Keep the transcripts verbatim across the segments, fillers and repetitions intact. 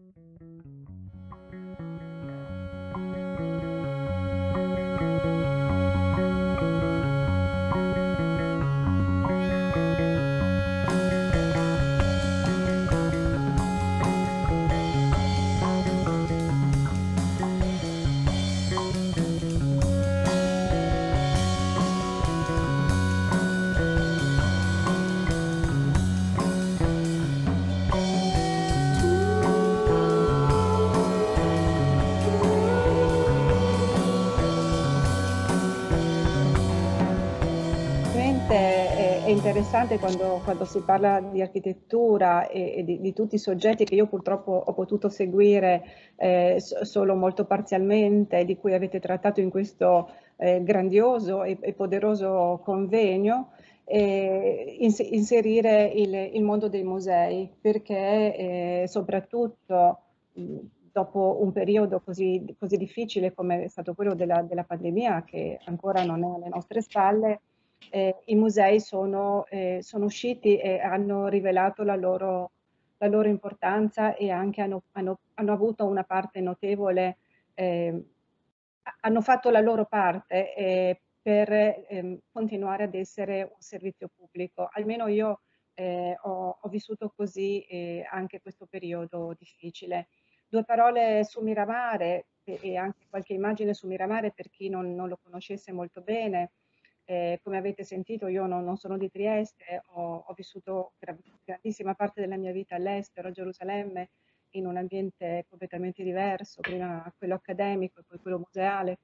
È, è interessante quando, quando si parla di architettura e, e di, di tutti i soggetti che io purtroppo ho potuto seguire eh, so, solo molto parzialmente, di cui avete trattato in questo eh, grandioso e, e poderoso convegno, eh, ins inserire il, il mondo dei musei, perché eh, soprattutto mh, dopo un periodo così, così difficile come è stato quello della, della pandemia, che ancora non è alle nostre spalle, eh, i musei sono, eh, sono usciti e hanno rivelato la loro, la loro importanza e anche hanno, hanno, hanno avuto una parte notevole, eh, hanno fatto la loro parte eh, per eh, continuare ad essere un servizio pubblico. Almeno io eh, ho, ho vissuto così eh, anche questo periodo difficile. Due parole su Miramare e, e anche qualche immagine su Miramare per chi non, non lo conoscesse molto bene. Eh, come avete sentito, io non, non sono di Trieste, ho, ho vissuto gra grandissima parte della mia vita all'estero, a Gerusalemme, in un ambiente completamente diverso, prima quello accademico e poi quello museale,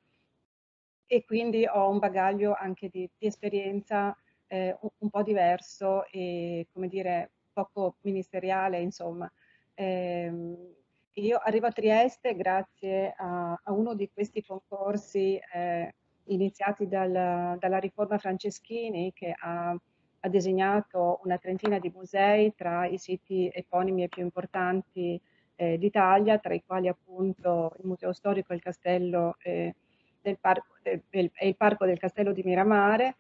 e quindi ho un bagaglio anche di, di esperienza eh, un, un po' diverso e, come dire, poco ministeriale, insomma. Ehm, io arrivo a Trieste grazie a, a uno di questi concorsi eh, iniziati dal, dalla riforma Franceschini, che ha, ha designato una trentina di musei tra i siti eponimi e più importanti eh, d'Italia, tra i quali appunto il Museo Storico e il Castello eh, del parco, del, del, è il Parco del Castello di Miramare,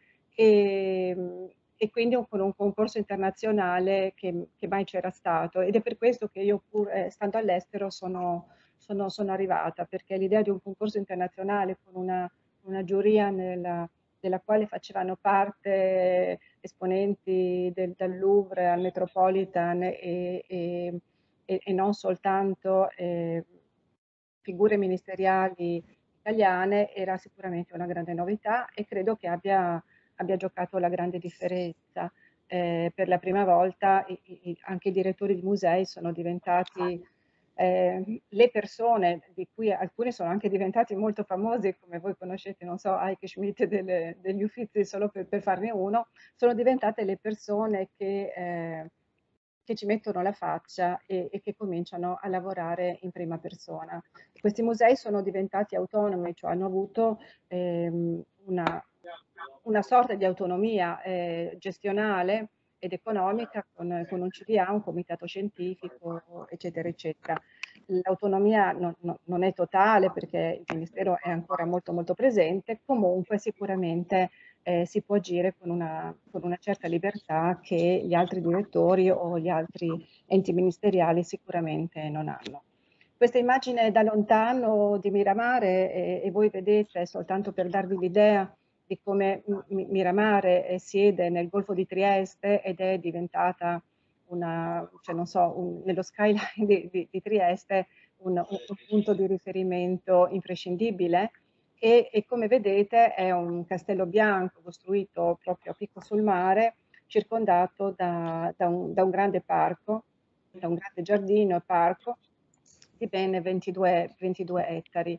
e, e quindi un, con un concorso internazionale che, che mai c'era stato, ed è per questo che io, pur eh, stando all'estero, sono, sono, sono arrivata, perché l'idea di un concorso internazionale con una, una giuria nella, della quale facevano parte esponenti del, dal Louvre al Metropolitan e, e, e non soltanto eh, figure ministeriali italiane, era sicuramente una grande novità e credo che abbia, abbia giocato la grande differenza. Eh, per la prima volta i, i, anche i direttori di musei sono diventati eh, le persone, di cui alcuni sono anche diventati molto famosi, come voi conoscete, non so, Heike Schmidt delle, degli Uffizi, solo per, per farne uno, sono diventate le persone che, eh, che ci mettono la faccia e, e che cominciano a lavorare in prima persona. Questi musei sono diventati autonomi, cioè hanno avuto ehm, una, una sorta di autonomia eh, gestionale ed economica con, con un C D A, un comitato scientifico, eccetera, eccetera. L'autonomia non, non, non è totale perché il Ministero è ancora molto molto presente, comunque sicuramente eh, si può agire con una, con una certa libertà che gli altri direttori o gli altri enti ministeriali sicuramente non hanno. Questa immagine da lontano di Miramare e, e voi vedete, soltanto per darvi l'idea di come Miramare eh, siede nel Golfo di Trieste ed è diventata una, cioè non so, un, nello skyline di, di, di Trieste un, un, un punto di riferimento imprescindibile. E, e come vedete è un castello bianco costruito proprio a picco sul mare, circondato da, da, un, da un grande parco, da un grande giardino e parco di ben ventidue, ventidue ettari.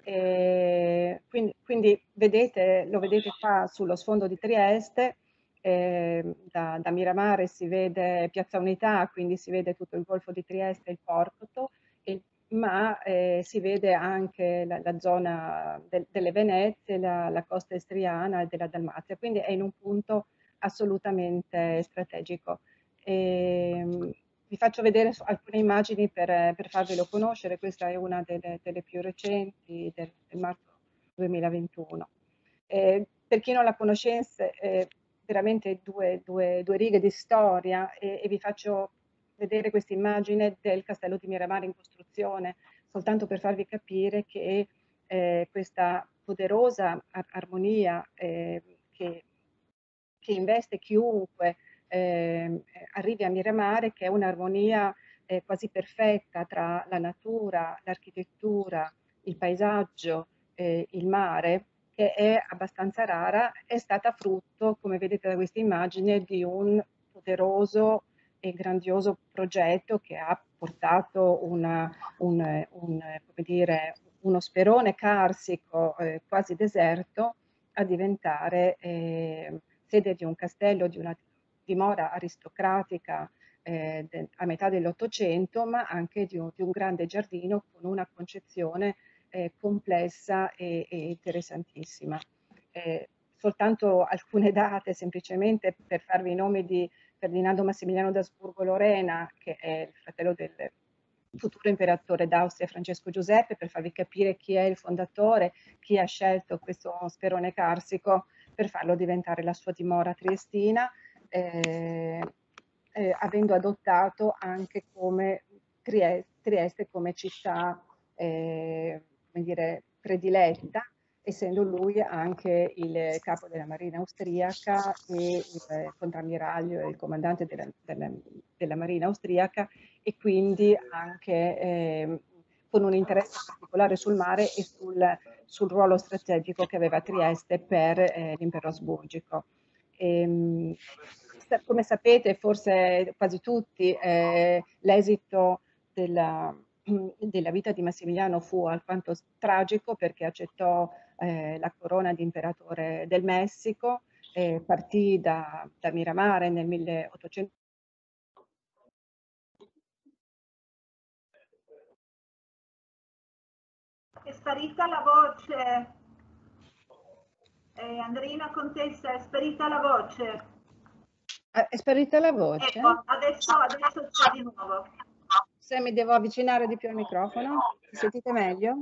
E quindi, quindi vedete, lo vedete qua sullo sfondo di Trieste, eh, da, da Miramare si vede Piazza Unità, quindi si vede tutto il Golfo di Trieste e il porto, e, ma eh, si vede anche la, la zona del, delle Venezie, la, la costa istriana e della Dalmazia, quindi è in un punto assolutamente strategico. E, vi faccio vedere alcune immagini per, per farvelo conoscere, questa è una delle, delle più recenti del, del marzo duemilaventuno. Eh, per chi non la conoscesse, eh, veramente due, due, due righe di storia e, e vi faccio vedere questa immagine del castello di Miramare in costruzione, soltanto per farvi capire che eh, questa poderosa ar armonia eh, che, che investe chiunque eh, arrivi a Miramare, che è un'armonia eh, quasi perfetta tra la natura, l'architettura, il paesaggio, eh, il mare, che è abbastanza rara, è stata frutto, come vedete da questa immagine, di un poderoso e grandioso progetto che ha portato una, un, un, come dire, uno sperone carsico eh, quasi deserto a diventare eh, sede di un castello, di una dimora aristocratica eh, de, a metà dell'Ottocento, ma anche di un, di un grande giardino con una concezione eh, complessa e, e interessantissima. Eh, soltanto alcune date, semplicemente per farvi i nomi di Ferdinando Massimiliano d'Asburgo-Lorena, che è il fratello del futuro imperatore d'Austria Francesco Giuseppe, per farvi capire chi è il fondatore, chi ha scelto questo sperone carsico per farlo diventare la sua dimora triestina, eh, eh, avendo adottato anche come Trieste, Trieste come città eh, come dire, prediletta, essendo lui anche il capo della marina austriaca e il contrammiraglio e il comandante della, della, della marina austriaca, e quindi anche eh, con un interesse particolare sul mare e sul, sul ruolo strategico che aveva Trieste per eh, l'impero asburgico. E, come sapete, forse quasi tutti, eh, l'esito della, della vita di Massimiliano fu alquanto tragico, perché accettò eh, la corona di imperatore del Messico, eh, partì da, da Miramare nel milleottocento. È sparita la voce. Eh, Andrina Contessa, è sparita la voce. È sparita la voce? Ecco, adesso, adesso c'è di nuovo. Se mi devo avvicinare di più al microfono, mi sentite meglio?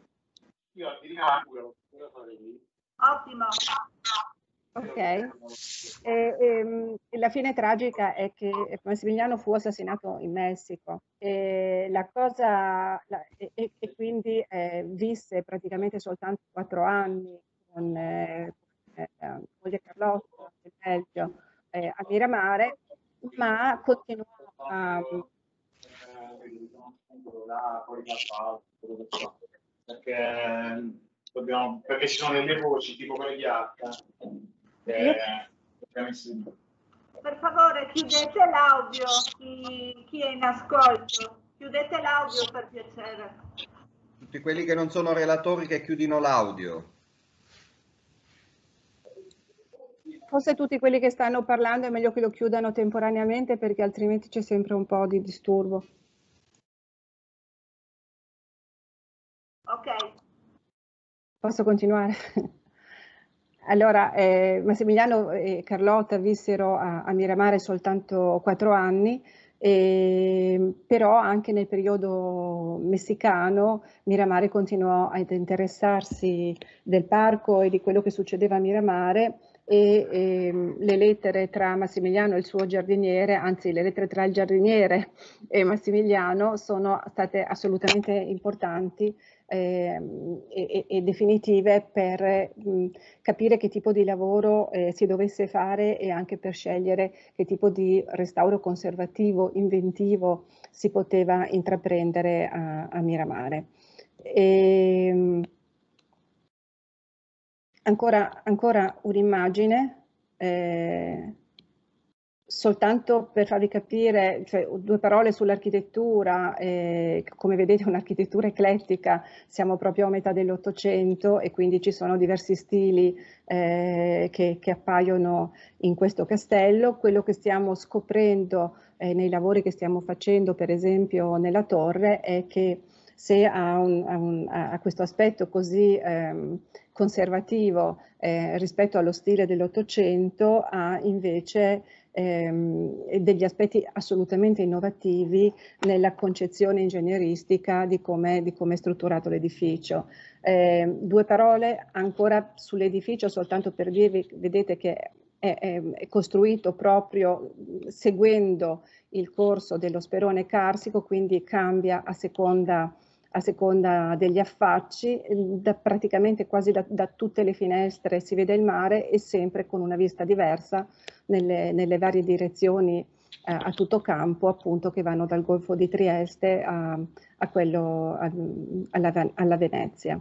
Ottimo. Ok. E, e, la fine tragica è che Massimiliano fu assassinato in Messico e la cosa la, e, e quindi eh, visse praticamente soltanto quattro anni con eh, eh, moglie Carlotta del Belgio eh, a Miramare, ma continuò a perché, dobbiamo, perché ci sono delle voci tipo quelle di H. Eh, per favore chiudete l'audio, chi, chi è in ascolto, chiudete l'audio per piacere. Tutti quelli che non sono relatori che chiudino l'audio. Forse tutti quelli che stanno parlando è meglio che lo chiudano temporaneamente, perché altrimenti c'è sempre un po' di disturbo. Ok. Posso continuare? Allora, eh, Massimiliano e Carlotta vissero a, a Miramare soltanto quattro anni, e, però anche nel periodo messicano Miramare continuò ad interessarsi del parco e di quello che succedeva a Miramare, e, e le lettere tra Massimiliano e il suo giardiniere, anzi le lettere tra il giardiniere e Massimiliano, sono state assolutamente importanti eh, e, e definitive per mh, capire che tipo di lavoro eh, si dovesse fare, e anche per scegliere che tipo di restauro conservativo, inventivo si poteva intraprendere a, a Miramare. E, ancora, ancora un'immagine, eh, soltanto per farvi capire, cioè, due parole sull'architettura. Eh, come vedete, un'architettura eclettica, siamo proprio a metà dell'Ottocento e quindi ci sono diversi stili eh, che, che appaiono in questo castello. Quello che stiamo scoprendo eh, nei lavori che stiamo facendo, per esempio nella torre, è che se ha, un, ha, un, ha questo aspetto così ehm, conservativo eh, rispetto allo stile dell'Ottocento, ha invece ehm, degli aspetti assolutamente innovativi nella concezione ingegneristica di come, di come è strutturato l'edificio. Eh, due parole ancora sull'edificio, soltanto per dirvi, vedete che è, è, è costruito proprio seguendo il corso dello sperone carsico, quindi cambia a seconda, a seconda degli affacci, da, praticamente quasi da, da tutte le finestre si vede il mare e sempre con una vista diversa nelle, nelle varie direzioni eh, a tutto campo, appunto, che vanno dal Golfo di Trieste a, a quello, a, alla, alla Venezia.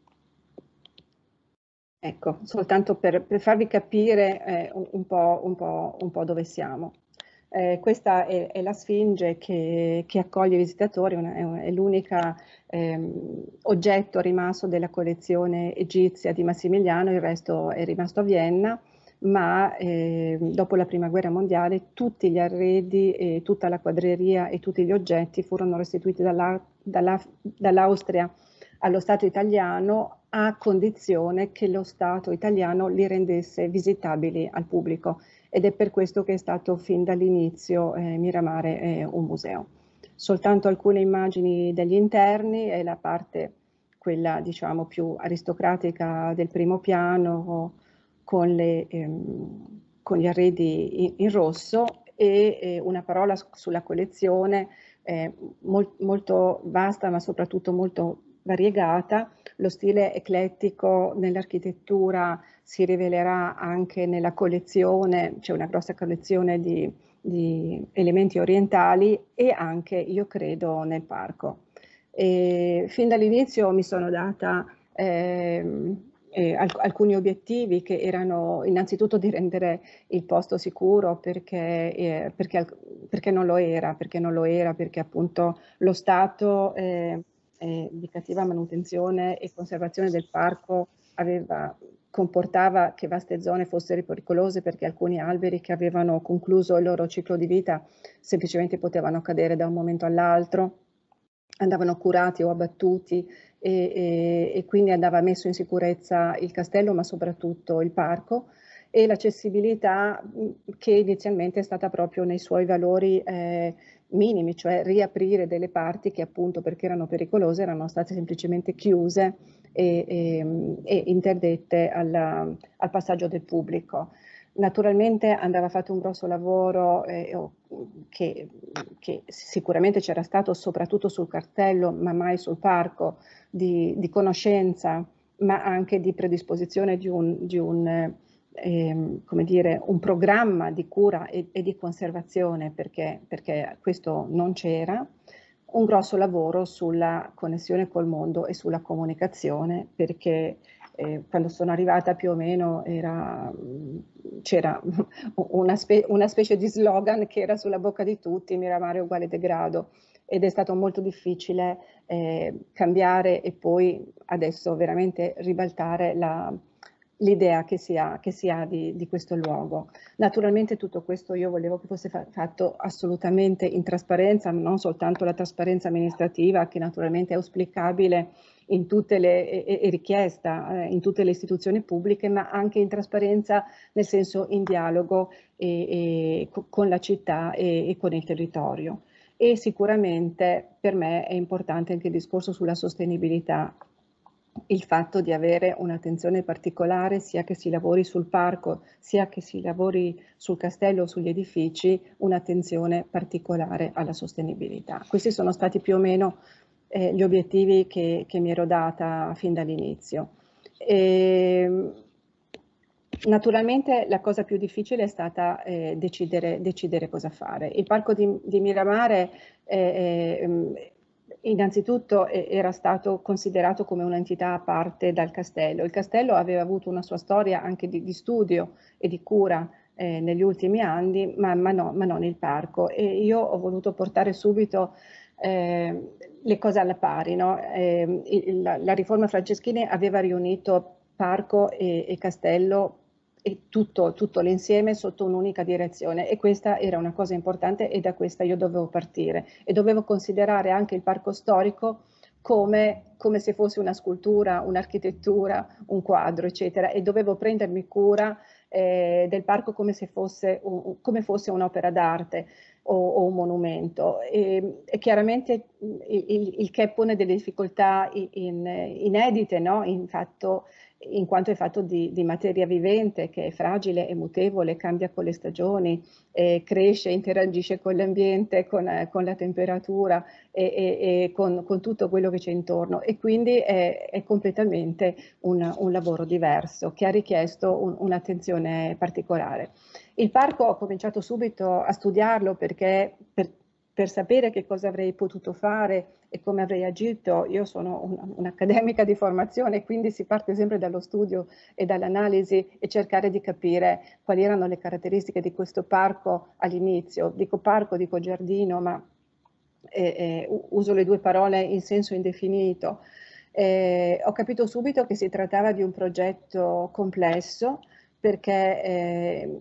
Ecco, soltanto per, per farvi capire eh, un, un, po', un, po', un po' dove siamo. Eh, questa è, è la Sfinge che, che accoglie i visitatori, una, è, è l'unico ehm, oggetto rimasto della collezione egizia di Massimiliano, il resto è rimasto a Vienna, ma eh, dopo la Prima Guerra Mondiale tutti gli arredi, e tutta la quadreria e tutti gli oggetti furono restituiti dalla, dalla, dall'Austria allo Stato italiano, a condizione che lo Stato italiano li rendesse visitabili al pubblico, ed è per questo che è stato fin dall'inizio eh, Miramare eh, un museo. Soltanto alcune immagini degli interni e la parte, quella diciamo più aristocratica del primo piano, con, le, ehm, con gli arredi in, in rosso, e eh, una parola sulla collezione eh, mol, molto vasta ma soprattutto molto variegata. Lo stile eclettico nell'architettura si rivelerà anche nella collezione, c'è una grossa collezione di, di elementi orientali, e anche, io credo, nel parco. E fin dall'inizio mi sono data eh, eh, alc- alcuni obiettivi, che erano innanzitutto di rendere il posto sicuro, perché, eh, perché, perché non lo era, perché non lo era, perché appunto lo Stato eh, eh, di cattiva manutenzione e conservazione del parco aveva, comportava che vaste zone fossero pericolose, perché alcuni alberi che avevano concluso il loro ciclo di vita semplicemente potevano cadere da un momento all'altro, andavano curati o abbattuti, e, e, e quindi andava messo in sicurezza il castello, ma soprattutto il parco, e l'accessibilità che inizialmente è stata proprio nei suoi valori eh, minimi, cioè riaprire delle parti che, appunto perché erano pericolose, erano state semplicemente chiuse e, e, e interdette alla, al passaggio del pubblico. Naturalmente andava fatto un grosso lavoro eh, che, che sicuramente c'era stato soprattutto sul cartello, ma mai sul parco, di, di conoscenza, ma anche di predisposizione di un, di un, eh, come dire, un programma di cura e, e di conservazione, perché, perché questo non c'era. Un grosso lavoro sulla connessione col mondo e sulla comunicazione, perché eh, quando sono arrivata più o meno c'era una, spe, una specie di slogan che era sulla bocca di tutti: Miramare uguale degrado, ed è stato molto difficile eh, cambiare e poi adesso veramente ribaltare la, l'idea che si ha, che si ha di, di questo luogo. Naturalmente tutto questo io volevo che fosse fa fatto assolutamente in trasparenza, non soltanto la trasparenza amministrativa, che naturalmente è auspicabile in tutte le, e, e richiesta eh, in tutte le istituzioni pubbliche, ma anche in trasparenza nel senso in dialogo e, e, con la città e, e con il territorio. E sicuramente per me è importante anche il discorso sulla sostenibilità, il fatto di avere un'attenzione particolare, sia che si lavori sul parco, sia che si lavori sul castello o sugli edifici, un'attenzione particolare alla sostenibilità. Questi sono stati più o meno eh, gli obiettivi che, che mi ero data fin dall'inizio. Naturalmente la cosa più difficile è stata eh, decidere, decidere cosa fare. Il parco di, di Miramare eh, eh, innanzitutto era stato considerato come un'entità a parte dal castello. Il castello aveva avuto una sua storia anche di, di studio e di cura eh, negli ultimi anni, ma, ma, no, ma non il parco. E io ho voluto portare subito eh, le cose alla pari, no? eh, il, la, la riforma Franceschini aveva riunito parco e, e castello e tutto, tutto l'insieme sotto un'unica direzione, e questa era una cosa importante, e da questa io dovevo partire e dovevo considerare anche il parco storico come, come se fosse una scultura, un'architettura, un quadro, eccetera, e dovevo prendermi cura eh, del parco come se fosse, un, come fosse un'opera d'arte. o, o un monumento. E, e chiaramente il, il, il che pone delle difficoltà in, inedite, no? in, fatto, in quanto è fatto di, di materia vivente che è fragile, è mutevole, cambia con le stagioni, eh, cresce, interagisce con l'ambiente, con, eh, con la temperatura e, e, e con, con tutto quello che c'è intorno, e quindi è, è completamente un, un lavoro diverso che ha richiesto un, un'attenzione particolare. Il parco ho cominciato subito a studiarlo perché per, per sapere che cosa avrei potuto fare e come avrei agito. Io sono un'accademica di formazione, quindi si parte sempre dallo studio e dall'analisi e cercare di capire quali erano le caratteristiche di questo parco all'inizio. Dico parco, dico giardino, ma eh, eh, uso le due parole in senso indefinito. Eh, ho capito subito che si trattava di un progetto complesso perché eh,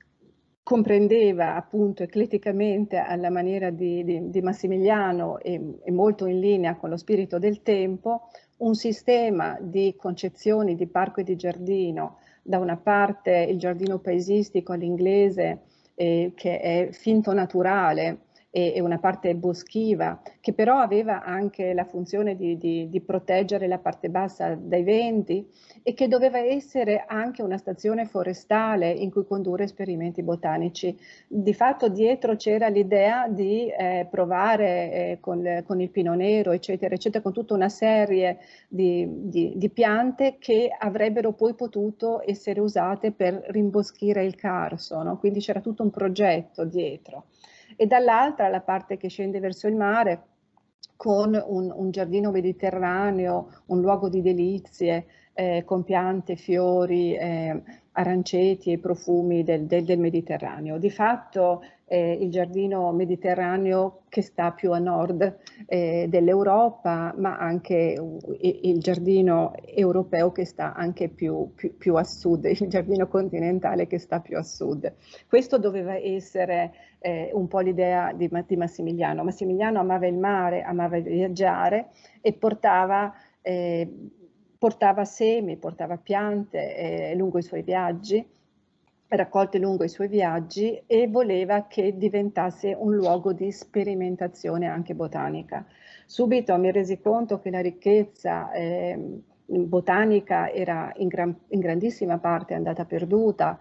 comprendeva appunto ecletticamente alla maniera di, di, di Massimiliano e, e molto in linea con lo spirito del tempo un sistema di concezioni di parco e di giardino, da una parte il giardino paesistico all'inglese eh, che è finto naturale e una parte boschiva, che però aveva anche la funzione di, di, di proteggere la parte bassa dai venti e che doveva essere anche una stazione forestale in cui condurre esperimenti botanici. Di fatto dietro c'era l'idea di eh, provare eh, con, con il pino nero, eccetera, eccetera, con tutta una serie di, di, di piante che avrebbero poi potuto essere usate per rimboschire il Carso, no? Quindi c'era tutto un progetto dietro. E dall'altra la parte che scende verso il mare con un, un giardino mediterraneo, un luogo di delizie, eh, con piante, fiori, eh, aranceti e profumi del, del, del Mediterraneo. Di fatto eh, il giardino mediterraneo che sta più a nord eh, dell'Europa, ma anche il giardino europeo che sta anche più, più, più a sud, il giardino continentale che sta più a sud. Questo doveva essere eh, un po' l'idea di, di Massimiliano. Massimiliano amava il mare, amava viaggiare e portava eh, portava semi, portava piante eh, lungo i suoi viaggi, raccolte lungo i suoi viaggi, e voleva che diventasse un luogo di sperimentazione anche botanica. Subito mi resi conto che la ricchezza eh, botanica era in, gran, in grandissima parte andata perduta,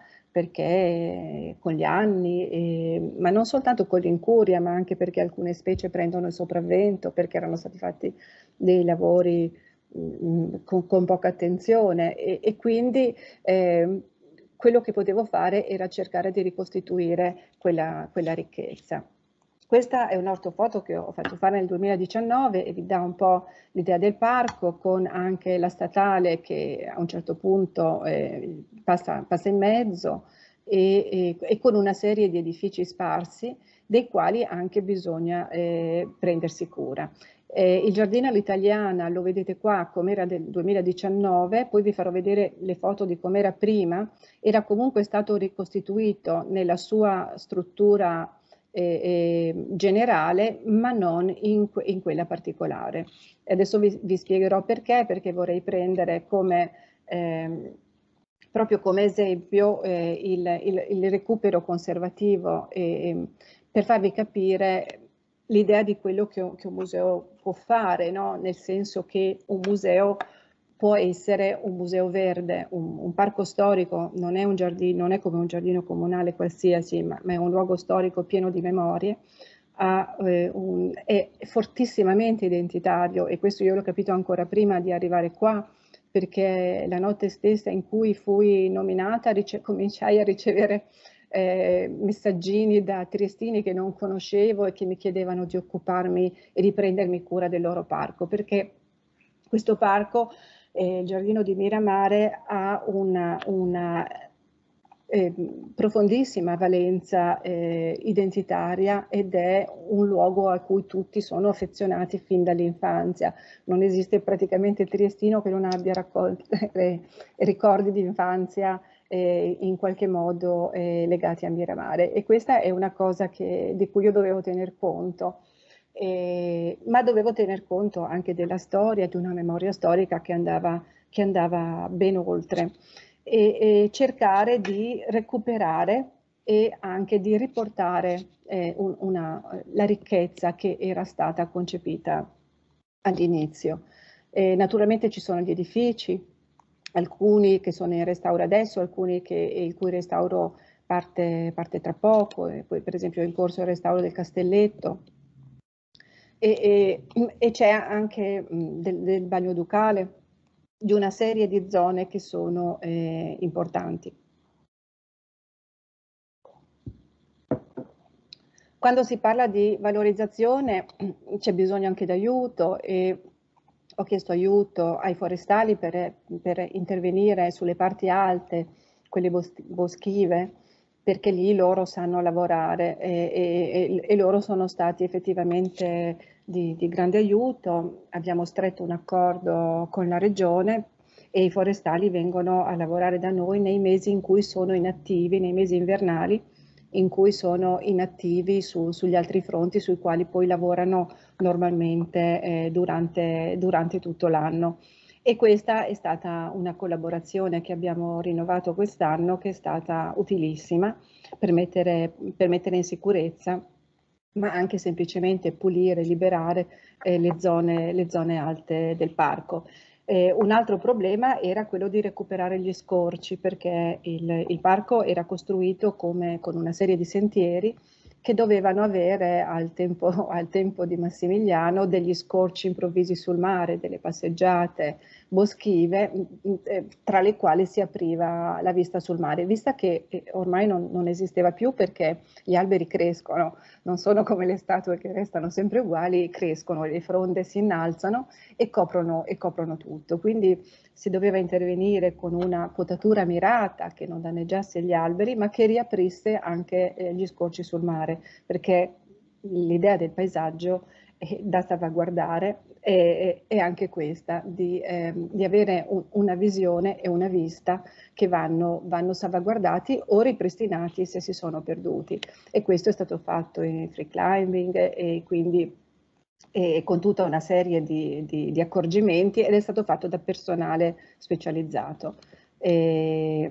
perché con gli anni, eh, ma non soltanto con l'incuria, ma anche perché alcune specie prendono il sopravvento, perché erano stati fatti dei lavori Con, con poca attenzione e, e quindi eh, quello che potevo fare era cercare di ricostituire quella, quella ricchezza. Questa è un'ortofoto che ho fatto fare nel duemiladiciannove e vi dà un po' l'idea del parco, con anche la statale che a un certo punto eh, passa, passa in mezzo e, e, e con una serie di edifici sparsi dei quali anche bisogna eh, prendersi cura. Eh, il giardino all'italiana lo vedete qua com'era del duemiladiciannove, poi vi farò vedere le foto di com'era prima. Era comunque stato ricostituito nella sua struttura eh, eh, generale, ma non in, in quella particolare. E adesso vi, vi spiegherò perché, perché vorrei prendere come, eh, proprio come esempio eh, il, il, il recupero conservativo eh, per farvi capire l'idea di quello che un, che un museo può fare, no? Nel senso che un museo può essere un museo verde, un, un parco storico non è, un giardino, non è come un giardino comunale qualsiasi, ma, ma è un luogo storico pieno di memorie, ha, eh, un, è fortissimamente identitario, e questo io l'ho capito ancora prima di arrivare qua, perché la notte stessa in cui fui nominata cominciai a ricevere Eh, messaggini da triestini che non conoscevo e che mi chiedevano di occuparmi e di prendermi cura del loro parco, perché questo parco, eh, il giardino di Miramare, ha una, una eh, profondissima valenza eh, identitaria ed è un luogo a cui tutti sono affezionati fin dall'infanzia. Non esiste praticamente triestino che non abbia raccolto eh, ricordi di infanzia Eh, in qualche modo eh, legati a Miramare, e questa è una cosa che, di cui io dovevo tener conto, eh, ma dovevo tener conto anche della storia, di una memoria storica che andava, che andava ben oltre, e, e cercare di recuperare e anche di riportare eh, un, una, la ricchezza che era stata concepita all'inizio. Eh, naturalmente ci sono gli edifici, alcuni che sono in restauro adesso, alcuni che, il cui restauro parte, parte tra poco, e poi per esempio è in corso il restauro del Castelletto, e, e, e c'è anche mh, del, del Bagno Ducale, di una serie di zone che sono eh, importanti. Quando si parla di valorizzazione c'è bisogno anche d'aiuto e ho chiesto aiuto ai forestali per, per intervenire sulle parti alte, quelle boschive, perché lì loro sanno lavorare e, e, e loro sono stati effettivamente di, di grande aiuto. Abbiamo stretto un accordo con la regione e i forestali vengono a lavorare da noi nei mesi in cui sono inattivi, nei mesi invernali, in cui sono inattivi su, sugli altri fronti sui quali poi lavorano normalmente eh, durante, durante tutto l'anno. E questa è stata una collaborazione che abbiamo rinnovato quest'anno, che è stata utilissima per mettere, per mettere in sicurezza, ma anche semplicemente pulire, liberare eh, le, zone, le zone alte del parco. Eh, un altro problema era quello di recuperare gli scorci, perché il, il parco era costruito come, con una serie di sentieri che dovevano avere al tempo, al tempo di Massimiliano degli scorci improvvisi sul mare, delle passeggiate boschive eh, tra le quali si apriva la vista sul mare, vista che eh, ormai non, non esisteva più perché gli alberi crescono, non sono come le statue che restano sempre uguali, crescono, le fronde si innalzano e coprono, e coprono tutto. Quindi si doveva intervenire con una potatura mirata che non danneggiasse gli alberi, ma che riaprisse anche eh, gli scorci sul mare, perché l'idea del paesaggio è da salvaguardare è, è anche questa, di, eh, di avere un, una visione e una vista che vanno, vanno salvaguardati o ripristinati se si sono perduti. E questo è stato fatto in free climbing e quindi e con tutta una serie di, di, di accorgimenti, ed è stato fatto da personale specializzato. E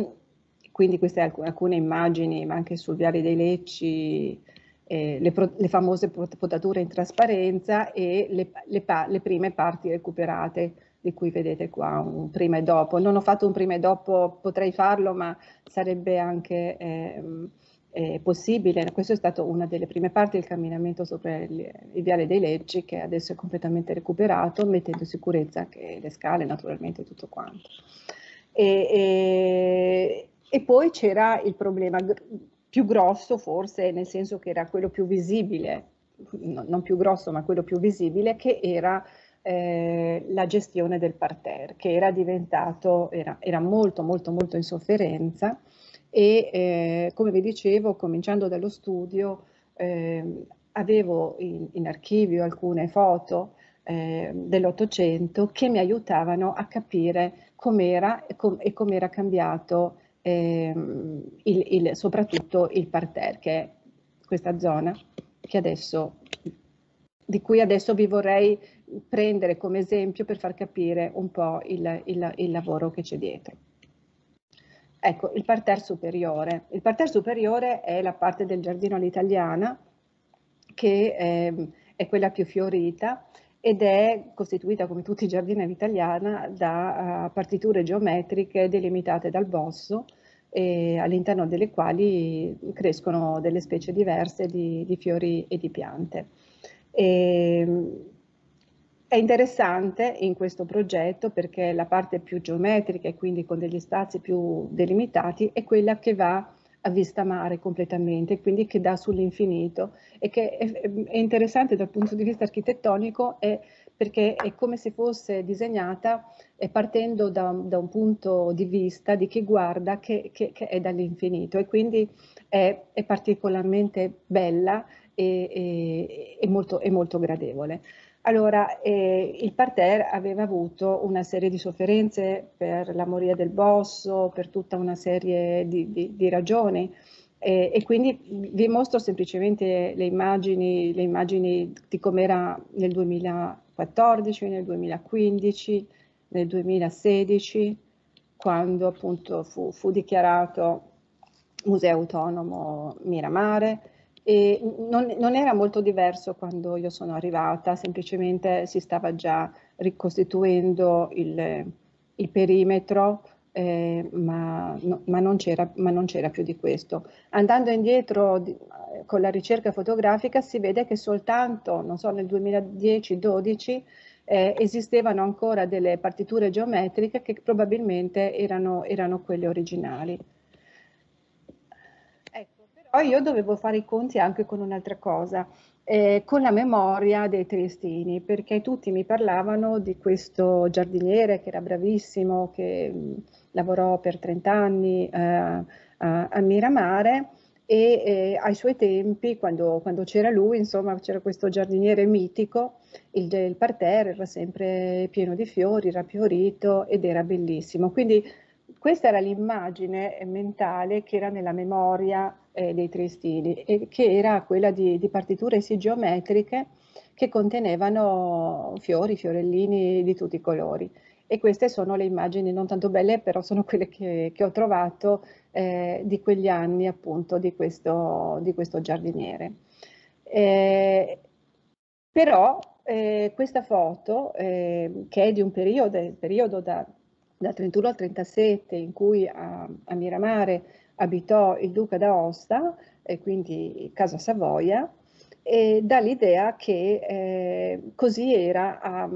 quindi queste alcune immagini, ma anche sul Viale dei Lecci, eh, le, pro, le famose potature in trasparenza e le, le, le prime parti recuperate, di cui vedete qua un prima e dopo. Non ho fatto un prima e dopo, potrei farlo, ma sarebbe anche eh, eh, possibile. Questo è stato una delle prime parti del camminamento sopra il, il Viale dei Lecci, che adesso è completamente recuperato, mettendo in sicurezza anche le scale, naturalmente, tutto quanto. E, e, e poi c'era il problema più grosso, forse, nel senso che era quello più visibile, no, non più grosso, ma quello più visibile, che era eh, la gestione del parterre, che era diventato, era, era molto, molto, molto in sofferenza. E eh, come vi dicevo, cominciando dallo studio, eh, avevo in, in archivio alcune foto eh, dell'Ottocento che mi aiutavano a capire com'era e, com, e com'era cambiato eh, il, il, soprattutto il parterre, che è questa zona che adesso, di cui adesso vi vorrei prendere come esempio per far capire un po' il, il, il lavoro che c'è dietro. Ecco, il parterre superiore. Il parterre superiore è la parte del giardino all'italiana, che eh, è quella più fiorita ed è costituita, come tutti i giardini all'italiana, da uh, partiture geometriche delimitate dal bosso, all'interno delle quali crescono delle specie diverse di, di fiori e di piante. E, È interessante in questo progetto perché la parte più geometrica e quindi con degli spazi più delimitati è quella che va a vista mare completamente, quindi che dà sull'infinito, e che è, è interessante dal punto di vista architettonico è perché è come se fosse disegnata eh, partendo da, da un punto di vista di chi guarda che, che, che è dall'infinito, e quindi è, è particolarmente bella e, e, e, molto, e molto gradevole. Allora, eh, il parterre aveva avuto una serie di sofferenze per la moria del bosso, per tutta una serie di, di, di ragioni, eh, e quindi vi mostro semplicemente le immagini, le immagini di com'era nel duemilaquattordici, nel duemilaquindici, nel duemilasedici, quando appunto fu, fu dichiarato Museo Autonomo Miramare, e non, non era molto diverso quando io sono arrivata, semplicemente si stava già ricostituendo il, il perimetro, eh, ma, no, ma non c'era più di questo. Andando indietro di, con la ricerca fotografica si vede che soltanto, non so, nel duemiladieci dodici eh, esistevano ancora delle partiture geometriche che probabilmente erano, erano quelle originali. Poi io dovevo fare i conti anche con un'altra cosa, eh, con la memoria dei triestini, perché tutti mi parlavano di questo giardiniere che era bravissimo, che mh, lavorò per trenta anni eh, a, a Miramare e eh, ai suoi tempi, quando, quando c'era lui, insomma, c'era questo giardiniere mitico, il, il parterre era sempre pieno di fiori, era fiorito ed era bellissimo. Quindi questa era l'immagine mentale che era nella memoria eh, dei triestini e che era quella di, di partiture sì geometriche che contenevano fiori, fiorellini di tutti i colori. E queste sono le immagini non tanto belle, però sono quelle che, che ho trovato eh, di quegli anni appunto di questo, di questo giardiniere. Eh, però eh, questa foto, eh, che è di un periodo, periodo da, dal trentuno al trentasette, in cui a, a Miramare abitò il duca d'Aosta, e quindi Casa Savoia, e dà l'idea che eh, così era a,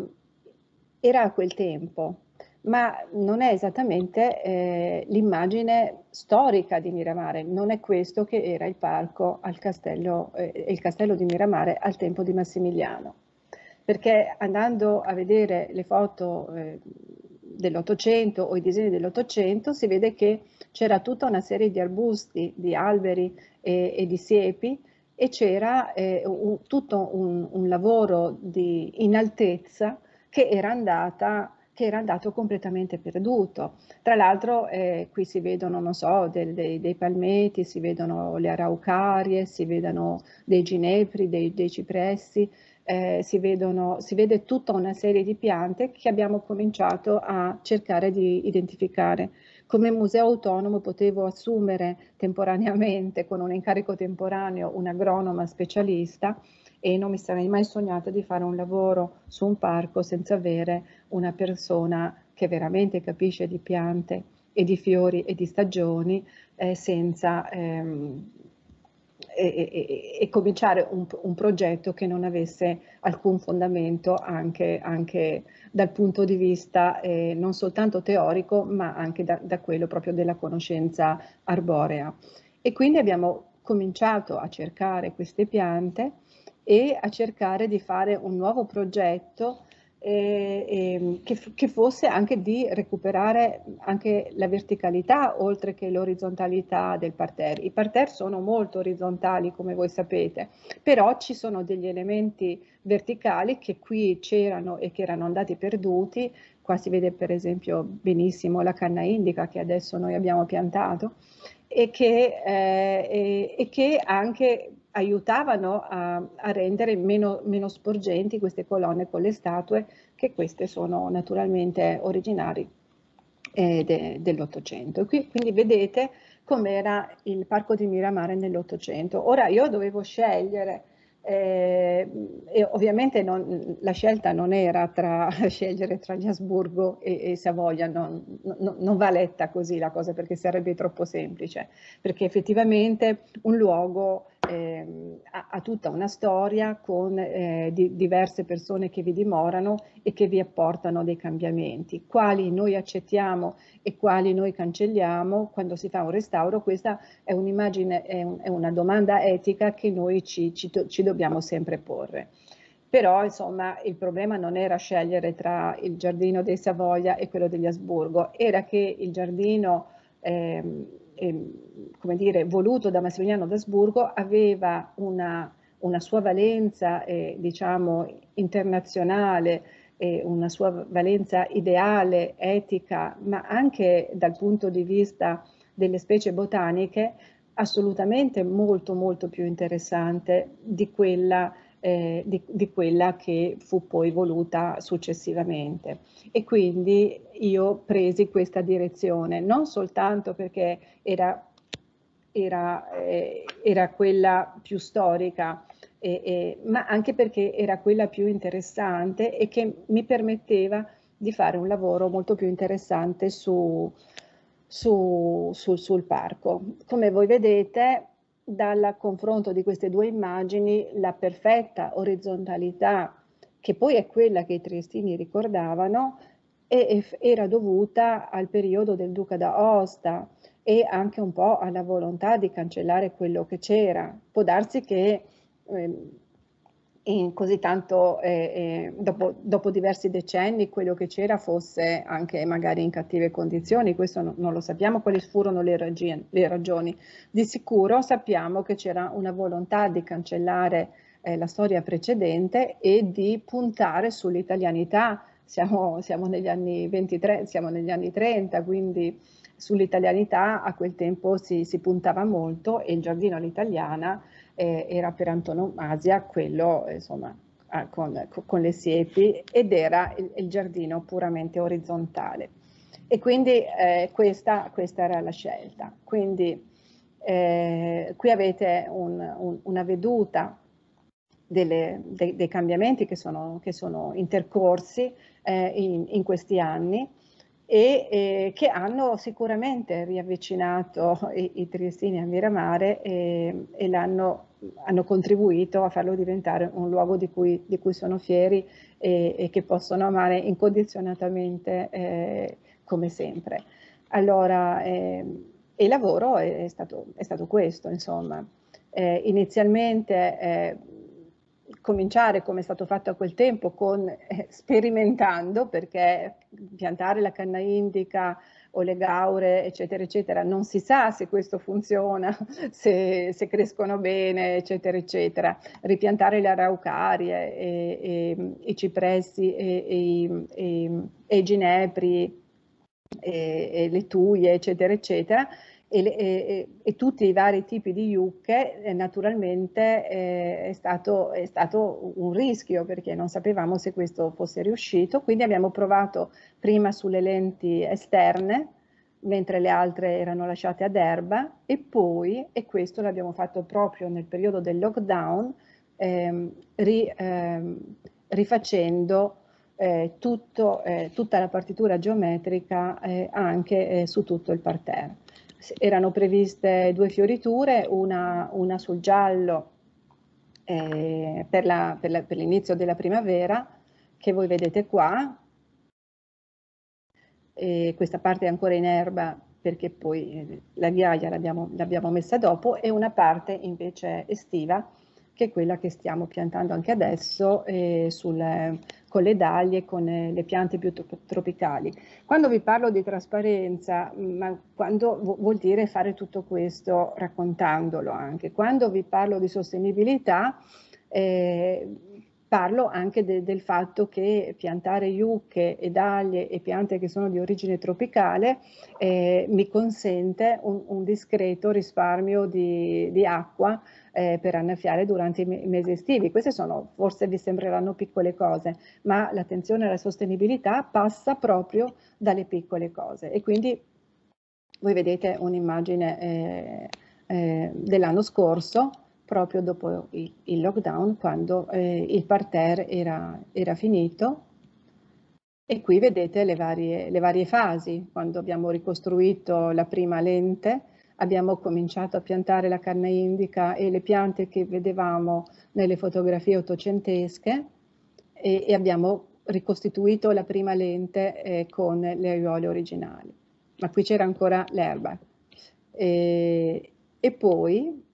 era a quel tempo, ma non è esattamente eh, l'immagine storica di Miramare, non è questo che era il parco al castello, eh, il castello di Miramare al tempo di Massimiliano, perché andando a vedere le foto eh, dell'Ottocento o i disegni dell'Ottocento si vede che c'era tutta una serie di arbusti, di alberi e, e di siepi, e c'era eh, un, tutto un, un lavoro di, in altezza che era, andata, che era andato completamente perduto. Tra l'altro eh, qui si vedono, non so, del, dei, dei palmeti, si vedono le araucarie, si vedono dei ginepri, dei, dei cipressi, eh, si, vedono, si vede tutta una serie di piante che abbiamo cominciato a cercare di identificare. Come museo autonomo potevo assumere temporaneamente, con un incarico temporaneo, un'agronoma specialista, e non mi sarei mai sognata di fare un lavoro su un parco senza avere una persona che veramente capisce di piante e di fiori e di stagioni, eh, senza ehm, e, e, e cominciare un, un progetto che non avesse alcun fondamento anche, anche dal punto di vista eh, non soltanto teorico, ma anche da, da quello proprio della conoscenza arborea. E quindi abbiamo cominciato a cercare queste piante e a cercare di fare un nuovo progetto eh, eh, che, che fosse anche di recuperare anche la verticalità oltre che l'orizzontalità del parterre. I parterre sono molto orizzontali, come voi sapete, però ci sono degli elementi verticali che qui c'erano e che erano andati perduti. Qua si vede per esempio benissimo la canna indica che adesso noi abbiamo piantato e che, eh, e, e che anche aiutavano a, a rendere meno, meno sporgenti queste colonne con le statue, che queste sono naturalmente originari eh, de, dell'Ottocento. Quindi vedete com'era il parco di Miramare nell'Ottocento. Ora io dovevo scegliere, eh, e ovviamente non, la scelta non era tra scegliere tra gli Asburgo e, e Savoia, non, non, non va letta così la cosa, perché sarebbe troppo semplice, perché effettivamente un luogo eh, ha, ha tutta una storia con eh, di, diverse persone che vi dimorano e che vi apportano dei cambiamenti, quali noi accettiamo e quali noi cancelliamo quando si fa un restauro. Questa è un'immagine, è, un, è una domanda etica che noi ci, ci, ci dobbiamo sempre porre. Però insomma il problema non era scegliere tra il giardino dei Savoia e quello degli Asburgo, era che il giardino eh, eh, come dire, voluto da Massimiliano d'Asburgo aveva una, una sua valenza eh, diciamo internazionale, eh, una sua valenza ideale, etica, ma anche dal punto di vista delle specie botaniche assolutamente molto molto più interessante di quella Eh, di, di quella che fu poi voluta successivamente. E quindi io presi questa direzione, non soltanto perché era era, eh, era quella più storica, eh, eh, ma anche perché era quella più interessante e che mi permetteva di fare un lavoro molto più interessante su, su, sul, sul parco. Come voi vedete, dal confronto di queste due immagini, la perfetta orizzontalità, che poi è quella che i triestini ricordavano, e era dovuta al periodo del Duca d'Aosta e anche un po' alla volontà di cancellare quello che c'era. Può darsi che eh, in così tanto, eh, eh, dopo, dopo diversi decenni, quello che c'era fosse anche magari in cattive condizioni, questo no, non lo sappiamo quali furono le, ragi le ragioni. Di sicuro sappiamo che c'era una volontà di cancellare eh, la storia precedente e di puntare sull'italianità. Siamo, siamo negli anni ventitré, siamo negli anni trenta, quindi sull'italianità a quel tempo si, si puntava molto e il giardino all'italiana eh, era per antonomasia quello, insomma, eh, con, con le siepi, ed era il, il giardino puramente orizzontale. E quindi eh, questa, questa era la scelta. Quindi eh, qui avete un, un, una veduta delle, dei, dei cambiamenti che sono, che sono intercorsi eh, in, in questi anni e eh, che hanno sicuramente riavvicinato i, i triestini a Miramare e, e l'hanno hanno contribuito a farlo diventare un luogo di cui, di cui sono fieri e, e che possono amare incondizionatamente eh, come sempre. Allora, eh, il lavoro è, è, stato, è stato questo, insomma. Eh, inizialmente eh, cominciare come è stato fatto a quel tempo con eh, sperimentando, perché piantare la canna indica o le gaure eccetera eccetera non si sa se questo funziona, se, se crescono bene eccetera eccetera, ripiantare le araucarie e, e, i cipressi e, e, e, e i ginepri e, e le tuie eccetera eccetera E, e, e tutti i vari tipi di yucche, eh, naturalmente eh, è, stato, è stato un rischio perché non sapevamo se questo fosse riuscito, quindi abbiamo provato prima sulle lenti esterne, mentre le altre erano lasciate ad erba, e poi, e questo l'abbiamo fatto proprio nel periodo del lockdown, ehm, ri, ehm, rifacendo eh, tutto, eh, tutta la partitura geometrica eh, anche eh, su tutto il parterre. Erano previste due fioriture, una, una sul giallo eh, per l'inizio della primavera, che voi vedete qua. E questa parte è ancora in erba perché poi la ghiaia l'abbiamo messa dopo, e una parte invece estiva, che è quella che stiamo piantando anche adesso eh, sul, con le daglie e con le piante più tropicali. Quando vi parlo di trasparenza, ma quando vuol dire fare tutto questo raccontandolo anche. Quando vi parlo di sostenibilità, eh, parlo anche de, del fatto che piantare yucche e daglie e piante che sono di origine tropicale eh, mi consente un, un discreto risparmio di, di acqua eh, per annaffiare durante i, i mesi estivi. Queste sono, forse vi sembreranno piccole cose, ma l'attenzione alla sostenibilità passa proprio dalle piccole cose. E quindi voi vedete un'immagine eh, eh, dell'anno scorso, proprio dopo il lockdown, quando eh, il parterre era, era finito, e qui vedete le varie, le varie fasi. Quando abbiamo ricostruito la prima lente, abbiamo cominciato a piantare la canna indica e le piante che vedevamo nelle fotografie ottocentesche, e, e abbiamo ricostituito la prima lente eh, con le aiuole originali. Ma qui c'era ancora l'erba. E, e poi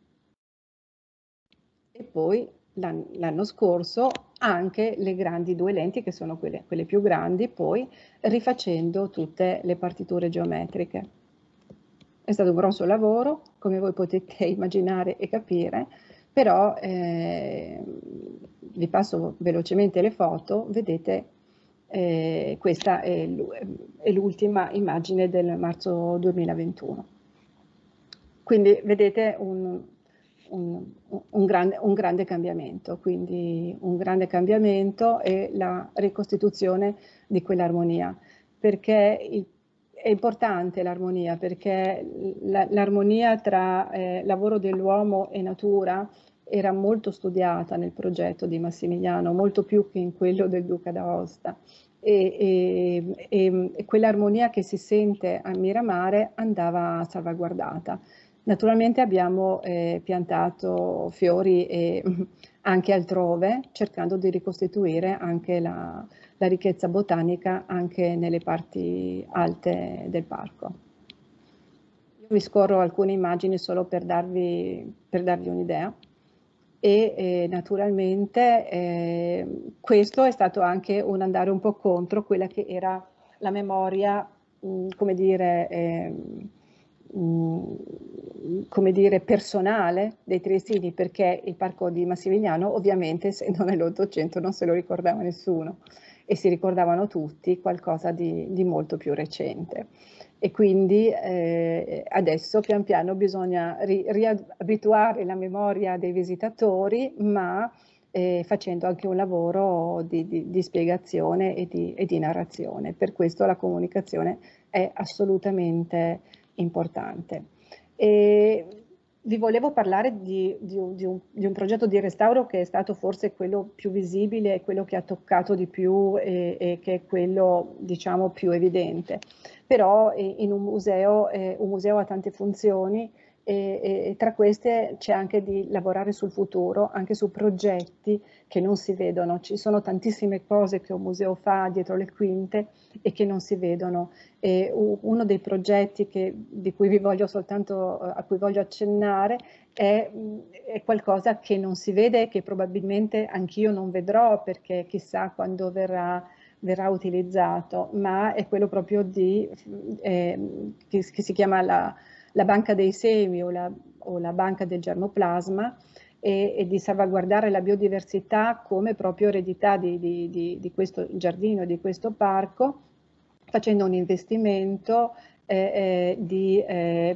E poi l'anno scorso anche le grandi due lenti, che sono quelle, quelle più grandi, poi rifacendo tutte le partiture geometriche. È stato un grosso lavoro, come voi potete immaginare e capire, però eh, vi passo velocemente le foto. Vedete, eh, questa è l'ultima immagine del marzo duemilaventuno. Quindi vedete un... Un, un, grande, un grande cambiamento, quindi un grande cambiamento e la ricostituzione di quell'armonia, perché il, è importante l'armonia, perché l'armonia tra eh, lavoro dell'uomo e natura era molto studiata nel progetto di Massimiliano, molto più che in quello del Duca d'Aosta. E, e, e, e quell'armonia che si sente a Miramare andava salvaguardata. Naturalmente abbiamo eh, piantato fiori e, anche altrove, cercando di ricostituire anche la, la ricchezza botanica anche nelle parti alte del parco. Io vi scorro alcune immagini solo per darvi, per darvi un'idea. E eh, naturalmente eh, questo è stato anche un andare un po' contro quella che era la memoria, mh, come dire, eh, mh, come dire, personale dei triestini, perché il parco di Massimiliano, ovviamente, essendo nell'Ottocento, non se lo ricordava nessuno e si ricordavano tutti qualcosa di, di molto più recente. E quindi eh, adesso pian piano bisogna ri riabituare la memoria dei visitatori, ma eh, facendo anche un lavoro di, di, di spiegazione e di, e di narrazione. Per questo la comunicazione è assolutamente importante. E vi volevo parlare di, di, un, di, un, di un progetto di restauro che è stato forse quello più visibile e quello che ha toccato di più e, e che è quello, diciamo, più evidente. Però in un museo, eh, un museo ha tante funzioni e, e tra queste c'è anche di lavorare sul futuro, anche su progetti che non si vedono. Ci sono tantissime cose che un museo fa dietro le quinte e che non si vedono. E uno dei progetti che, di cui vi voglio soltanto, a cui voglio accennare è, è qualcosa che non si vede e che probabilmente anch'io non vedrò, perché chissà quando verrà verrà utilizzato, ma è quello proprio di, eh, che, che si chiama la, la banca dei semi o la, o la banca del germoplasma, e, e di salvaguardare la biodiversità come proprio eredità di, di, di, di questo giardino, di questo parco, facendo un investimento eh, eh, di, eh,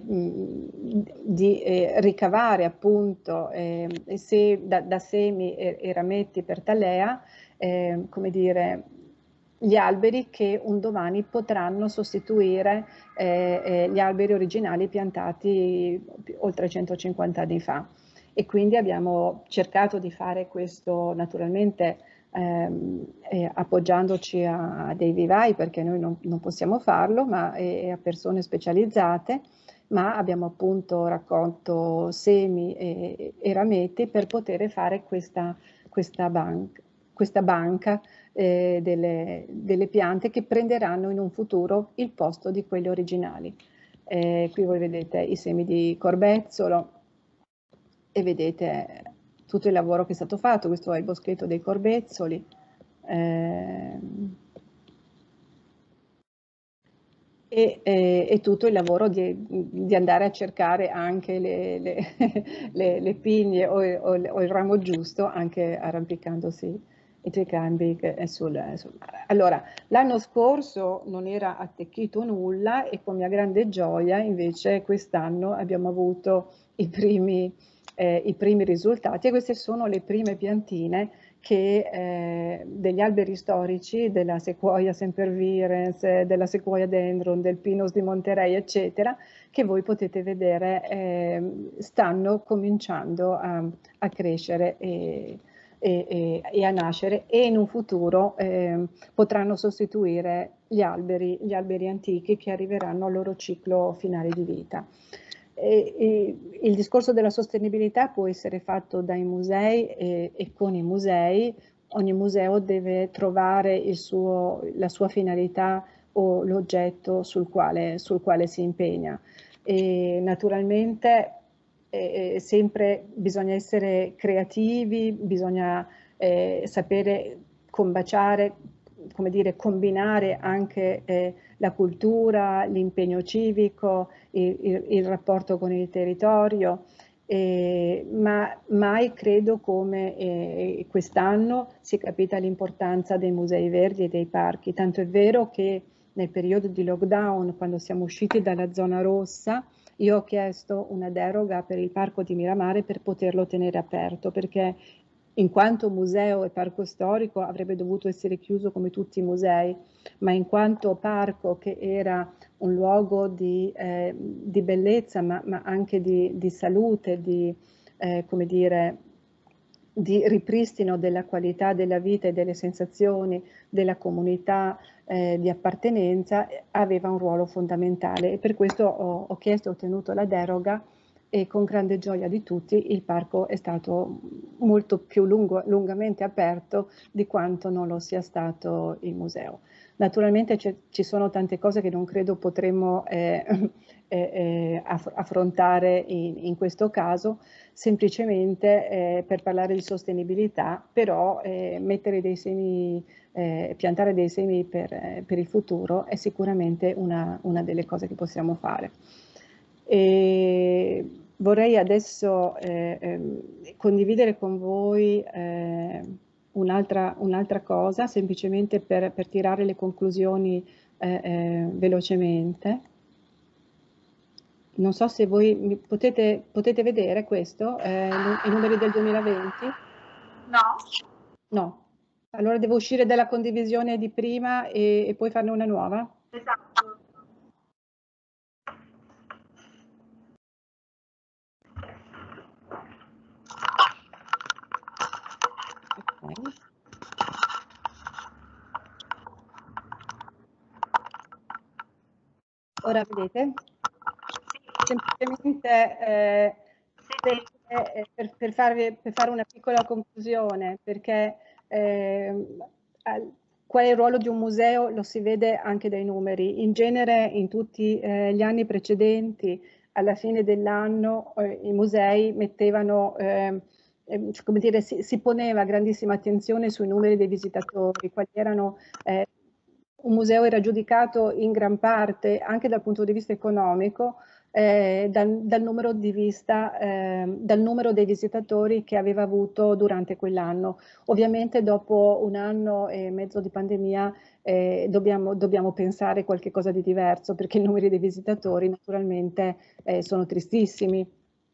di eh, ricavare appunto eh, se, da, da semi e, e rametti per talea, eh, come dire, gli alberi che un domani potranno sostituire eh, eh, gli alberi originali piantati oltre centocinquanta anni fa. E quindi abbiamo cercato di fare questo naturalmente ehm, eh, appoggiandoci a, a dei vivai, perché noi non, non possiamo farlo, ma eh, a persone specializzate, ma abbiamo appunto raccolto semi e, e rametti per poter fare questa, questa, banca, questa banca eh, delle, delle piante che prenderanno in un futuro il posto di quelle originali. Eh, qui voi vedete i semi di corbezzolo e vedete tutto il lavoro che è stato fatto. Questo è il boschetto dei corbezzoli. Eh, E, e, e tutto il lavoro di, di andare a cercare anche le, le, le, le pigne o, o, o il ramo giusto, anche arrampicandosi i tricambi sul, sul mare. Allora, l'anno scorso non era attecchito nulla e con mia grande gioia invece quest'anno abbiamo avuto i primi, eh, i primi risultati, e queste sono le prime piantine che eh, degli alberi storici, della Sequoia sempervirens, della Sequoia dendron, del Pinus di Monterey, eccetera, che voi potete vedere eh, stanno cominciando a, a crescere e, e, e, e a nascere, e in un futuro eh, potranno sostituire gli alberi, gli alberi antichi che arriveranno al loro ciclo finale di vita. E, e il discorso della sostenibilità può essere fatto dai musei e, e con i musei. Ogni museo deve trovare il suo, la sua finalità o l'oggetto sul quale, sul quale si impegna. E naturalmente eh, sempre bisogna essere creativi, bisogna eh, sapere combaciare, come dire, combinare anche eh, la cultura, l'impegno civico, il, il, il rapporto con il territorio, eh, ma mai credo come eh, quest'anno si è capita l'importanza dei musei verdi e dei parchi, tanto è vero che nel periodo di lockdown, quando siamo usciti dalla zona rossa, io ho chiesto una deroga per il parco di Miramare per poterlo tenere aperto, perché in quanto museo e parco storico avrebbe dovuto essere chiuso come tutti i musei, ma in quanto parco che era un luogo di, eh, di bellezza, ma, ma anche di, di salute, di, eh, come dire, di ripristino della qualità della vita e delle sensazioni della comunità eh, di appartenenza, aveva un ruolo fondamentale, e per questo ho, ho chiesto e ottenuto la deroga, e con grande gioia di tutti il parco è stato molto più lungo, lungamente aperto di quanto non lo sia stato il museo. Naturalmente ci sono tante cose che non credo potremmo eh, eh, aff affrontare in, in questo caso, semplicemente eh, per parlare di sostenibilità, però eh, mettere dei semi, eh, piantare dei semi per, eh, per il futuro è sicuramente una, una delle cose che possiamo fare. E vorrei adesso eh, eh, condividere con voi eh, un'altra un'altra cosa, semplicemente per, per tirare le conclusioni eh, eh, velocemente. Non so se voi mi potete, potete vedere questo, eh, i numeri del duemilaventi? No. No. Allora devo uscire dalla condivisione di prima e, e poi farne una nuova? Esatto. Okay. Ora vedete? Semplicemente eh, per, eh, per, per, farvi, per fare una piccola conclusione, perché eh, qual è il ruolo di un museo lo si vede anche dai numeri. In genere in tutti eh, gli anni precedenti, alla fine dell'anno, eh, i musei mettevano, eh, come dire, si, si poneva grandissima attenzione sui numeri dei visitatori, quali erano eh, un museo era giudicato in gran parte, anche dal punto di vista economico, eh, dal, dal, numero di vista, eh, dal numero dei visitatori che aveva avuto durante quell'anno. Ovviamente dopo un anno e mezzo di pandemia eh, dobbiamo, dobbiamo pensare qualche cosa di diverso, perché i numeri dei visitatori naturalmente eh, sono tristissimi.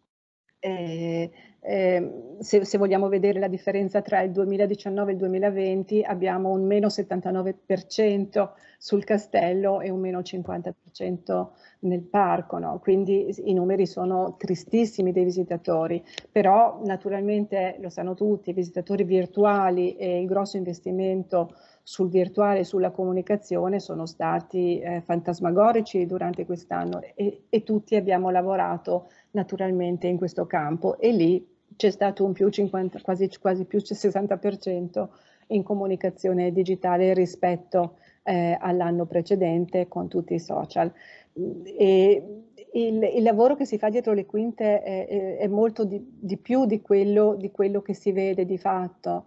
Eh, eh, se, se vogliamo vedere la differenza tra il duemiladiciannove e il duemilaventi, abbiamo un meno settantanove per cento sul castello e un meno cinquanta per cento nel parco, no? Quindi i numeri sono tristissimi dei visitatori, però naturalmente lo sanno tutti, i visitatori virtuali e il grosso investimento sul virtuale e sulla comunicazione sono stati eh, fantasmagorici durante quest'anno, e, e tutti abbiamo lavorato naturalmente in questo campo, e lì c'è stato un più cinquanta, quasi, quasi più sessanta per cento in comunicazione digitale rispetto eh, all'anno precedente con tutti i social. E il, il lavoro che si fa dietro le quinte è, è molto di, di più di quello, di quello che si vede di fatto,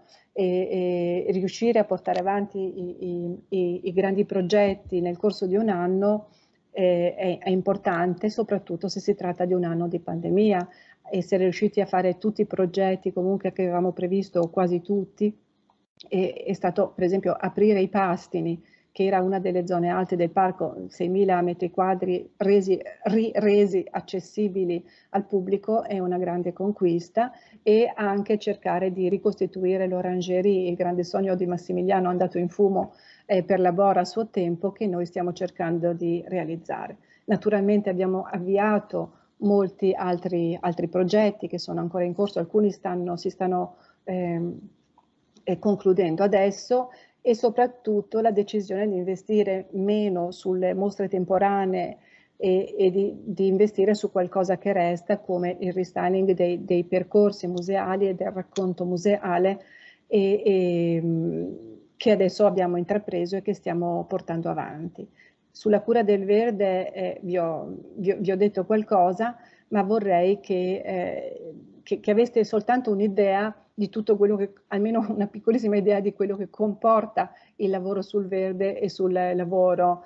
e, e riuscire a portare avanti i, i, i grandi progetti nel corso di un anno eh, è, è importante, soprattutto se si tratta di un anno di pandemia. Essere riusciti a fare tutti i progetti comunque che avevamo previsto, o quasi tutti, e, è stato per esempio aprire i Pastini, che era una delle zone alte del parco, seimila metri quadri resi, ri, resi accessibili al pubblico, è una grande conquista, e anche cercare di ricostituire l'Orangerie, il grande sogno di Massimiliano andato in fumo eh, per la Bora a suo tempo, che noi stiamo cercando di realizzare. Naturalmente abbiamo avviato molti altri, altri progetti che sono ancora in corso, alcuni stanno, si stanno eh, eh, concludendo adesso, e soprattutto la decisione di investire meno sulle mostre temporanee e, e di, di investire su qualcosa che resta, come il restyling dei, dei percorsi museali e del racconto museale, e, e, che adesso abbiamo intrapreso e che stiamo portando avanti. Sulla cura del verde eh, vi, ho, vi, vi ho detto qualcosa, ma vorrei che, eh, che, che aveste soltanto un'idea di tutto quello che, almeno una piccolissima idea di quello che comporta il lavoro sul verde e sul lavoro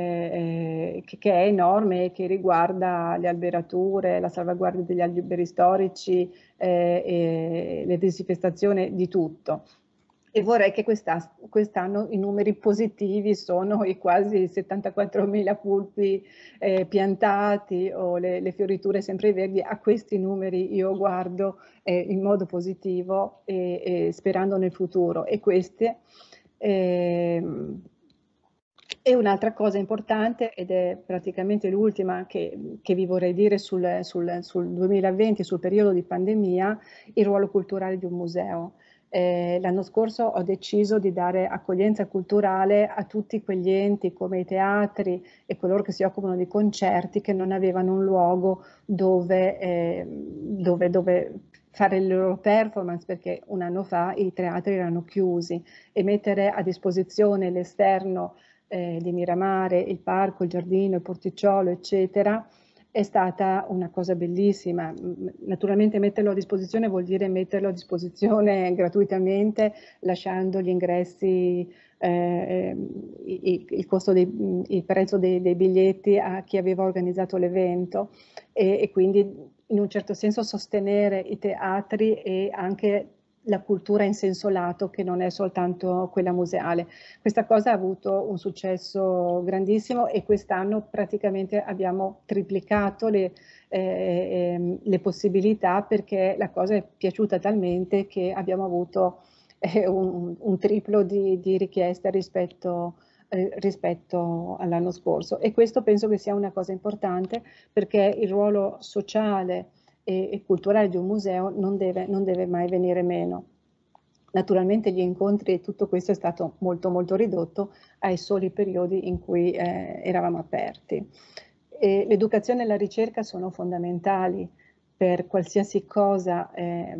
eh, che, che è enorme e che riguarda le alberature, la salvaguardia degli alberi storici, eh, e le disinfestazioni di tutto. E vorrei che quest'anno i numeri positivi sono i quasi settantaquattromila pulpi eh, piantati o le, le fioriture sempre verdi. A questi numeri io guardo eh, in modo positivo e, e sperando nel futuro. E queste... Eh, E un'altra cosa importante, ed è praticamente l'ultima che, che vi vorrei dire sul, sul, sul duemilaventi, sul periodo di pandemia, il ruolo culturale di un museo. Eh, l'anno scorso ho deciso di dare accoglienza culturale a tutti quegli enti come i teatri e coloro che si occupano di concerti che non avevano un luogo dove, eh, dove, dove fare le loro performance, perché un anno fa i teatri erano chiusi, e mettere a disposizione l'esterno eh, di Miramare, il parco, il giardino, il porticciolo, eccetera, è stata una cosa bellissima. Naturalmente metterlo a disposizione vuol dire metterlo a disposizione gratuitamente, lasciando gli ingressi, eh, il, il, costo dei, il prezzo dei, dei biglietti a chi aveva organizzato l'evento, e, e quindi in un certo senso sostenere i teatri e anche la cultura in senso lato, che non è soltanto quella museale. Questa cosa ha avuto un successo grandissimo e quest'anno praticamente abbiamo triplicato le, eh, le possibilità, perché la cosa è piaciuta talmente che abbiamo avuto eh, un, un triplo di, di richieste rispetto, eh, rispetto all'anno scorso. E questo penso che sia una cosa importante, perché il ruolo sociale e, e culturale di un museo non deve, non deve mai venire meno. Naturalmente gli incontri e tutto questo è stato molto molto ridotto ai soli periodi in cui eh, eravamo aperti. L'educazione e la ricerca sono fondamentali per qualsiasi cosa, eh,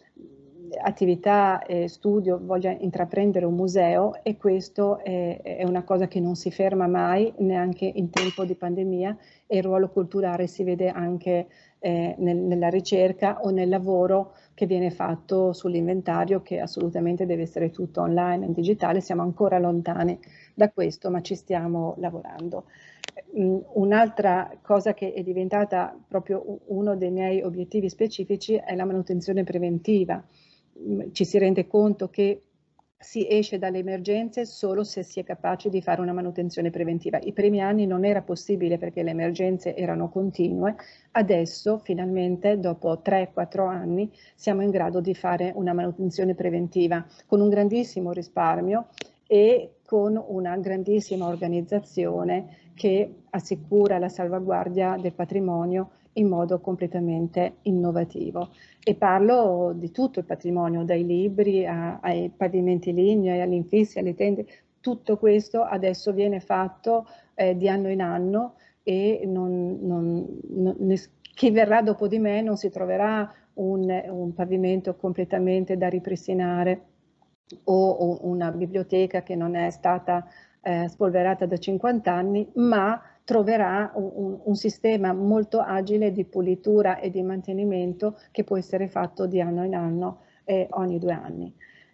attività e studio voglia intraprendere un museo, e questo è, è una cosa che non si ferma mai, neanche in tempo di pandemia, e il ruolo culturale si vede anche eh, nel, nella ricerca o nel lavoro che viene fatto sull'inventario, che assolutamente deve essere tutto online e digitale. Siamo ancora lontani da questo, ma ci stiamo lavorando. Un'altra cosa che è diventata proprio uno dei miei obiettivi specifici è la manutenzione preventiva. Ci si rende conto che si esce dalle emergenze solo se si è capaci di fare una manutenzione preventiva. I primi anni non era possibile perché le emergenze erano continue. Adesso finalmente, dopo tre quattro anni, siamo in grado di fare una manutenzione preventiva con un grandissimo risparmio e con una grandissima organizzazione che assicura la salvaguardia del patrimonio in modo completamente innovativo. E parlo di tutto il patrimonio, dai libri a, ai pavimenti lignei, agli infissi, alle tende. Tutto questo adesso viene fatto eh, di anno in anno, e non, non, non, chi verrà dopo di me non si troverà un, un pavimento completamente da ripristinare o, o una biblioteca che non è stata eh, spolverata da cinquanta anni, ma troverà un, un sistema molto agile di pulitura e di mantenimento che può essere fatto di anno in anno, eh, ogni due anni.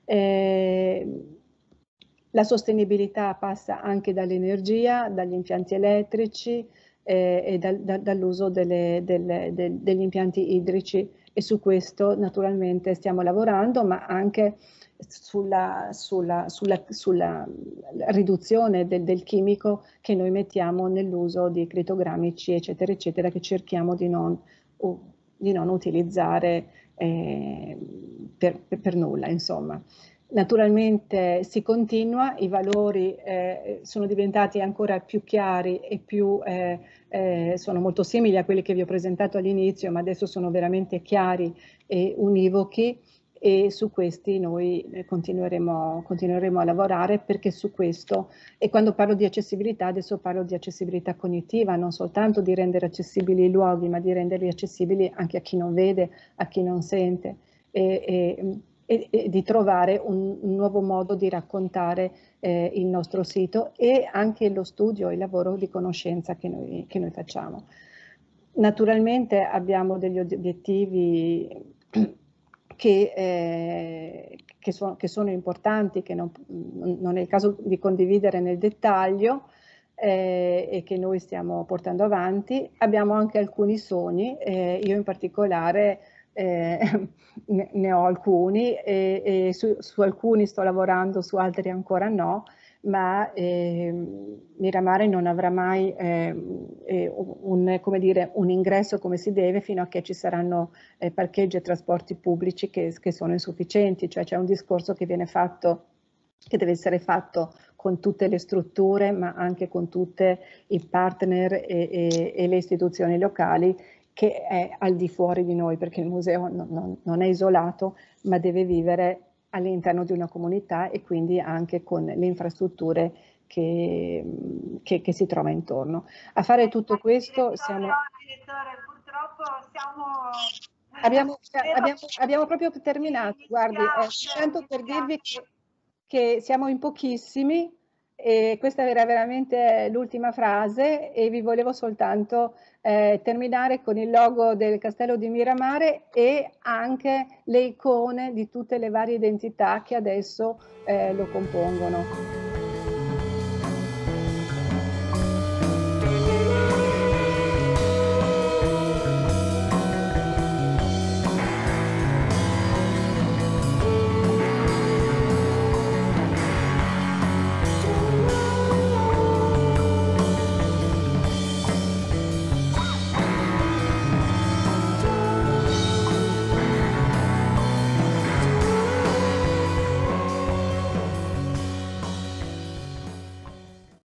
Eh, la sostenibilità passa anche dall'energia, dagli impianti elettrici eh, e dal, da, dall'uso delle, delle, de, degli impianti idrici, e su questo naturalmente stiamo lavorando, ma anche Sulla, sulla, sulla, sulla riduzione del, del chimico che noi mettiamo nell'uso di critogrammici, eccetera, eccetera, che cerchiamo di non, uh, di non utilizzare eh, per, per, per nulla, insomma. Naturalmente si continua, i valori eh, sono diventati ancora più chiari e più, eh, eh, sono molto simili a quelli che vi ho presentato all'inizio, ma adesso sono veramente chiari e univochi, e su questi noi continueremo, continueremo a lavorare, perché su questo, e quando parlo di accessibilità adesso parlo di accessibilità cognitiva, non soltanto di rendere accessibili i luoghi, ma di renderli accessibili anche a chi non vede, a chi non sente, e, e, e, e di trovare un, un nuovo modo di raccontare eh, il nostro sito, e anche lo studio e il lavoro di conoscenza che noi, che noi facciamo. Naturalmente abbiamo degli obiettivi Che, eh, che, so, che sono importanti, che non, non è il caso di condividere nel dettaglio, eh, e che noi stiamo portando avanti. Abbiamo anche alcuni sogni, eh, io in particolare eh, ne, ne ho alcuni e, e su, su alcuni sto lavorando, su altri ancora no, ma eh, Miramare non avrà mai eh, un, come dire, un ingresso come si deve fino a che ci saranno eh, parcheggi e trasporti pubblici che, che sono insufficienti, cioè c'è un discorso che viene fatto, che deve essere fatto con tutte le strutture, ma anche con tutti i partner e, e, e le istituzioni locali, che è al di fuori di noi, perché il museo non, non, non è isolato, ma deve vivere all'interno di una comunità e quindi anche con le infrastrutture che, che, che si trova intorno. A fare tutto questo siamo... Direttore, purtroppo siamo... Abbiamo, abbiamo, abbiamo proprio terminato, guardi, eh, tanto per dirvi che, che siamo in pochissimi e questa era veramente l'ultima frase e vi volevo soltanto eh, terminare con il logo del Castello di Miramare e anche le icone di tutte le varie identità che adesso eh, lo compongono.